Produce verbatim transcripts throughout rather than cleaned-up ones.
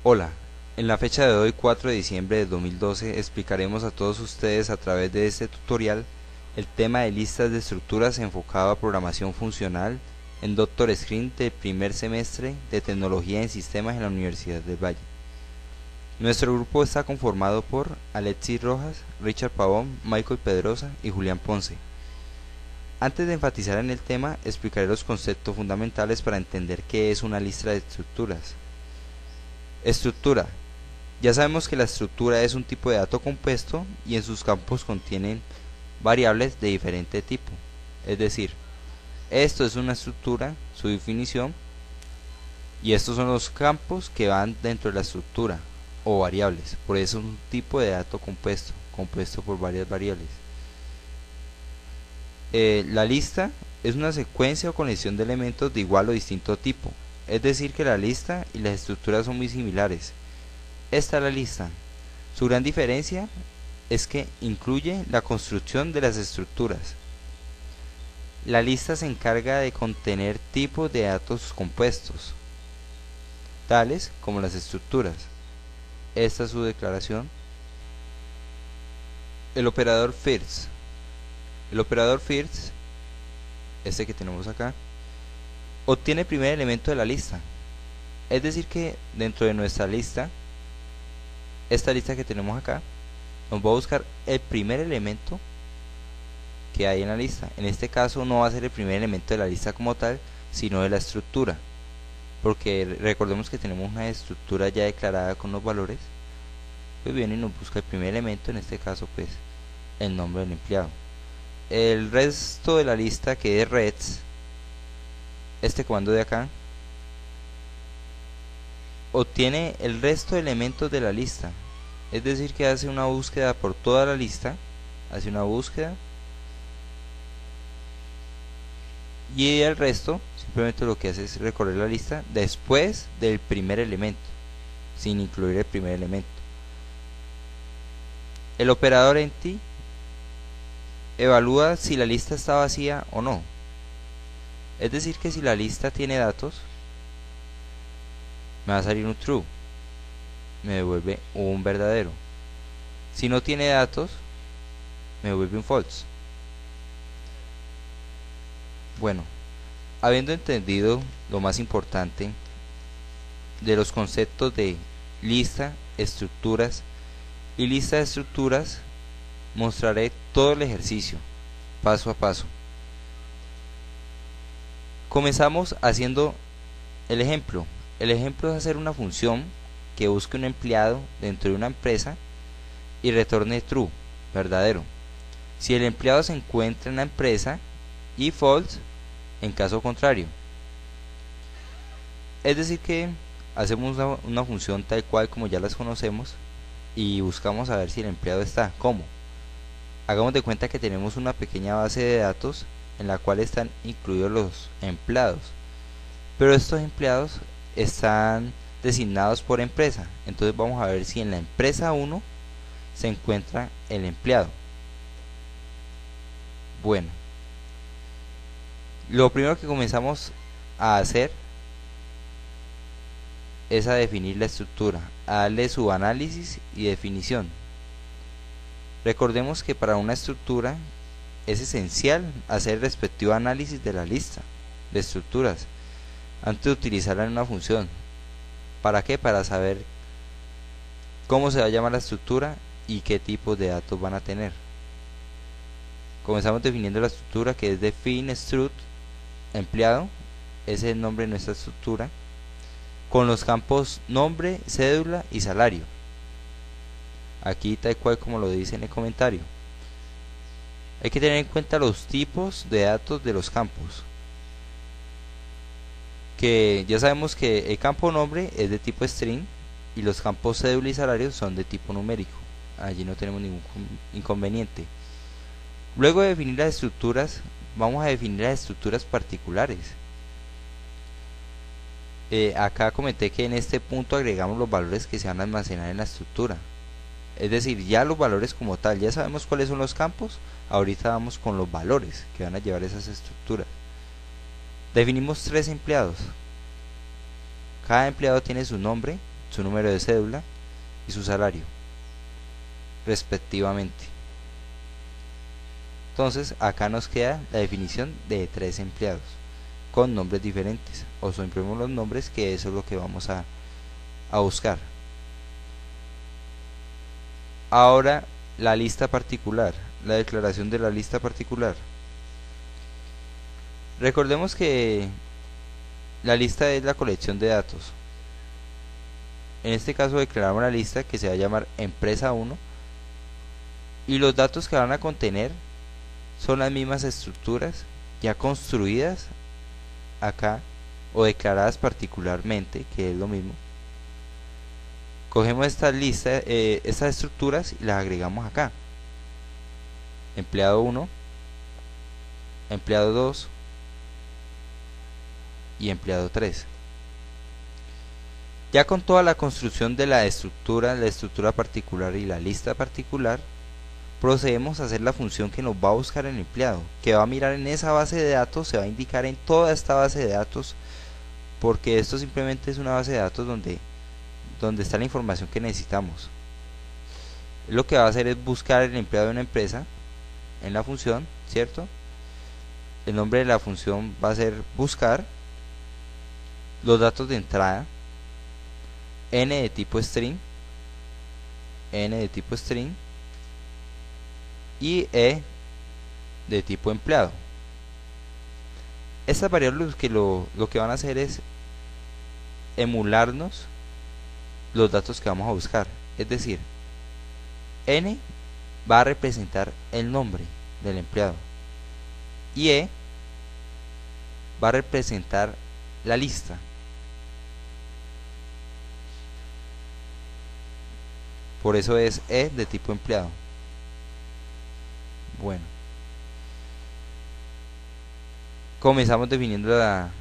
Hola, en la fecha de hoy, cuatro de diciembre de dos mil doce, explicaremos a todos ustedes a través de este tutorial el tema de listas de estructuras enfocado a programación funcional en Doctor Screen del primer semestre de Tecnología en Sistemas en la Universidad del Valle. Nuestro grupo está conformado por Alexis Rojas, Richard Pavón, Michael Pedrosa y Julián Ponce. Antes de enfatizar en el tema, explicaré los conceptos fundamentales para entender qué es una lista de estructuras. Estructura. Ya sabemos que la estructura es un tipo de dato compuesto y en sus campos contienen variables de diferente tipo. Es decir, esto es una estructura, su definición, y estos son los campos que van dentro de la estructura o variables. Por eso es un tipo de dato compuesto, compuesto por varias variables. Eh, la lista es una secuencia o conexión de elementos de igual o distinto tipo. Es decir que la lista y las estructuras son muy similares. Esta es la lista. Su gran diferencia es que incluye la construcción de las estructuras. La lista se encarga de contener tipos de datos compuestos, tales como las estructuras. Esta es su declaración. El operador first. El operador first, este que tenemos acá, obtiene el primer elemento de la lista. Es decir que dentro de nuestra lista, esta lista que tenemos acá, nos va a buscar el primer elemento que hay en la lista. En este caso no va a ser el primer elemento de la lista como tal, sino de la estructura, porque recordemos que tenemos una estructura ya declarada con los valores. Pues viene y nos busca el primer elemento, en este caso pues el nombre del empleado. El resto de la lista, que es reds, este comando de acá, obtiene el resto de elementos de la lista. Es decir que hace una búsqueda por toda la lista, hace una búsqueda, y el resto simplemente lo que hace es recorrer la lista después del primer elemento, sin incluir el primer elemento. El operador empty evalúa si la lista está vacía o no. Es decir que si la lista tiene datos, me va a salir un true, me devuelve un verdadero. Si no tiene datos, me devuelve un false. Bueno, habiendo entendido lo más importante de los conceptos de lista, estructuras y lista de estructuras, mostraré todo el ejercicio paso a paso. Comenzamos haciendo el ejemplo. El ejemplo es hacer una función que busque un empleado dentro de una empresa y retorne true, verdadero, si el empleado se encuentra en la empresa, y false en caso contrario. Es decir que hacemos una, una función tal cual como ya las conocemos y buscamos a ver si el empleado está. ¿Cómo? Hagamos de cuenta que tenemos una pequeña base de datos en la cual están incluidos los empleados, pero estos empleados están designados por empresa. Entonces vamos a ver si en la empresa uno se encuentra el empleado. Bueno, lo primero que comenzamos a hacer es a definir la estructura, a darle su análisis y definición. Recordemos que para una estructura es esencial hacer el respectivo análisis de la lista de estructuras antes de utilizarla en una función. ¿Para qué? Para saber cómo se va a llamar la estructura y qué tipos de datos van a tener. Comenzamos definiendo la estructura, que es define struct empleado, ese es el nombre de nuestra estructura, con los campos nombre, cédula y salario, aquí tal cual como lo dice en el comentario. Hay que tener en cuenta los tipos de datos de los campos, que ya sabemos que el campo nombre es de tipo string y los campos cédula y salario son de tipo numérico. Allí no tenemos ningún inconveniente. Luego de definir las estructuras, vamos a definir las estructuras particulares. Eh, acá comenté que en este punto agregamos los valores que se van a almacenar en la estructura. Es decir, ya los valores como tal, ya sabemos cuáles son los campos. Ahorita vamos con los valores que van a llevar esas estructuras. Definimos tres empleados. Cada empleado tiene su nombre, su número de cédula y su salario, respectivamente. Entonces acá nos queda la definición de tres empleados con nombres diferentes, o suprimimos los nombres, que eso es lo que vamos a, a buscar. Ahora la lista particular, la declaración de la lista particular. Recordemos que la lista es la colección de datos. En este caso declaramos una lista que se va a llamar empresa uno, y los datos que van a contener son las mismas estructuras ya construidas acá o declaradas particularmente, que es lo mismo. Cogemos esta lista, eh, estas estructuras, y las agregamos acá: empleado uno, empleado dos y empleado tres. Ya con toda la construcción de la estructura, la estructura particular y la lista particular, procedemos a hacer la función que nos va a buscar el empleado, que va a mirar en esa base de datos, se va a indicar en toda esta base de datos, porque esto simplemente es una base de datos donde, donde está la información que necesitamos. Lo que va a hacer es buscar el empleado de una empresa en la función, ¿cierto? El nombre de la función va a ser buscar, los datos de entrada, n de tipo string, n de tipo string y e de tipo empleado. Estas variables que lo, lo que van a hacer es emularnos los datos que vamos a buscar, es decir, n va a representar el nombre del empleado y e va a representar la lista. Por eso es e de tipo empleado. Bueno, comenzamos definiendo la,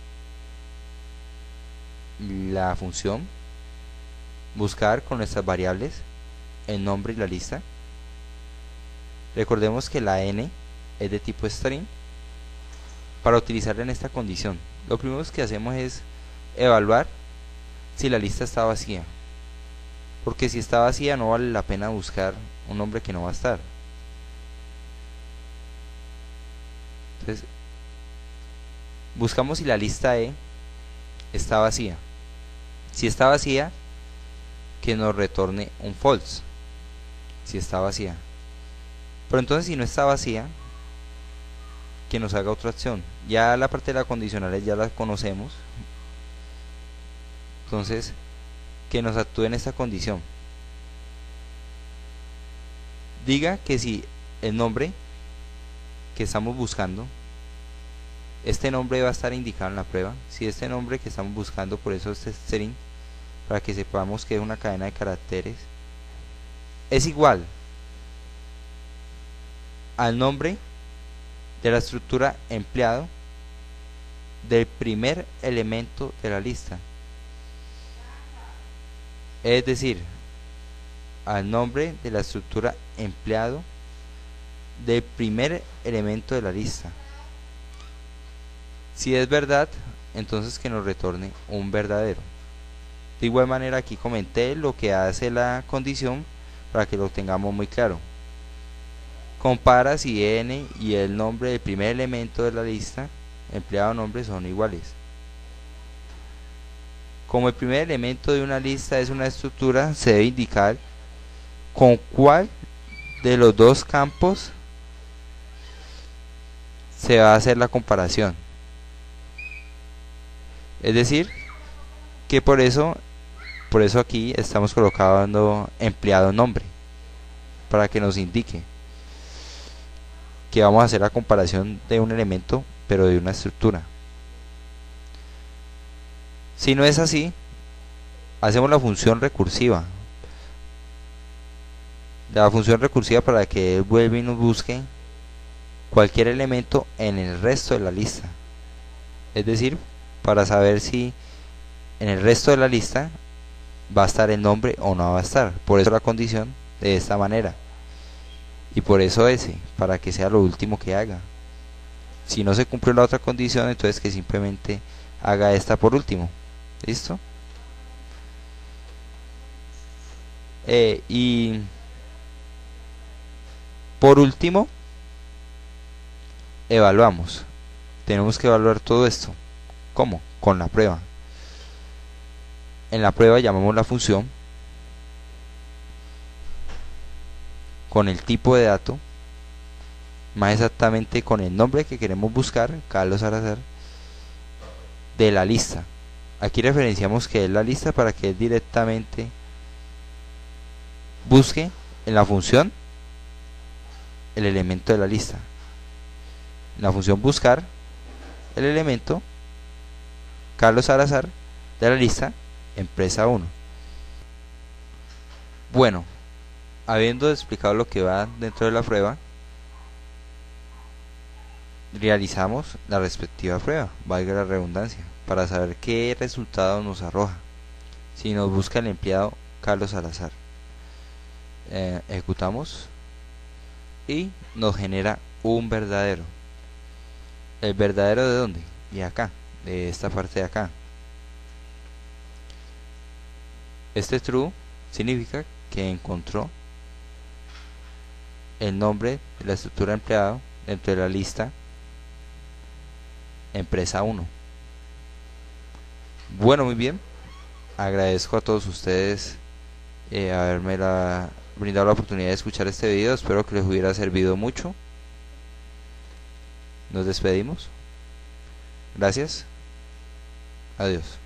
la función buscar con nuestras variables el nombre y la lista. Recordemos que la n es de tipo string. Para utilizarla en esta condición, lo primero que hacemos es evaluar si la lista está vacía, porque si está vacía no vale la pena buscar un nombre que no va a estar. Entonces buscamos si la lista E está vacía. Si está vacía, que nos retorne un false, si está vacía. Pero entonces si no está vacía, que nos haga otra acción. Ya la parte de las condicionales ya las conocemos, entonces que nos actúe en esta condición. Diga que si el nombre que estamos buscando, este nombre va a estar indicado en la prueba, si este nombre que estamos buscando, por eso este string, para que sepamos que es una cadena de caracteres, es igual al nombre de la estructura empleado del primer elemento de la lista, es decir, al nombre de la estructura empleado del primer elemento de la lista. Si es verdad, entonces que nos retorne un verdadero. De igual manera aquí comenté lo que hace la condición para que lo tengamos muy claro. Compara si n y el nombre del primer elemento de la lista empleado nombre son iguales. Como el primer elemento de una lista es una estructura, se debe indicar con cuál de los dos campos se va a hacer la comparación. Es decir, que por eso por eso aquí estamos colocando empleado nombre, para que nos indique que vamos a hacer la comparación de un elemento pero de una estructura. Si no es así, hacemos la función recursiva. La función recursiva para que él vuelva y nos busque cualquier elemento en el resto de la lista. Es decir, para saber si en el resto de la lista va a estar el nombre o no va a estar. Por eso la condición de esta manera. Y por eso ese, para que sea lo último que haga. Si no se cumplió la otra condición, entonces que simplemente haga esta por último. ¿Listo? Eh, y por último, evaluamos. Tenemos que evaluar todo esto. ¿Cómo? Con la prueba. En la prueba llamamos la función con el tipo de dato, más exactamente con el nombre que queremos buscar, Carlos Salazar, de la lista. Aquí referenciamos que es la lista para que él directamente busque en la función el elemento de la lista. En la función buscar el elemento Carlos Salazar de la lista empresa uno. Bueno, habiendo explicado lo que va dentro de la prueba, realizamos la respectiva prueba, valga la redundancia, para saber qué resultado nos arroja si nos busca el empleado Carlos Salazar. Eh, ejecutamos y nos genera un verdadero. ¿El verdadero de dónde? De acá, de esta parte de acá. Este true significa que encontró el nombre de la estructura empleado dentro de la lista empresa uno. Bueno, muy bien. Agradezco a todos ustedes eh, haberme la, brindado la oportunidad de escuchar este video. Espero que les hubiera servido mucho. Nos despedimos. Gracias. Adiós.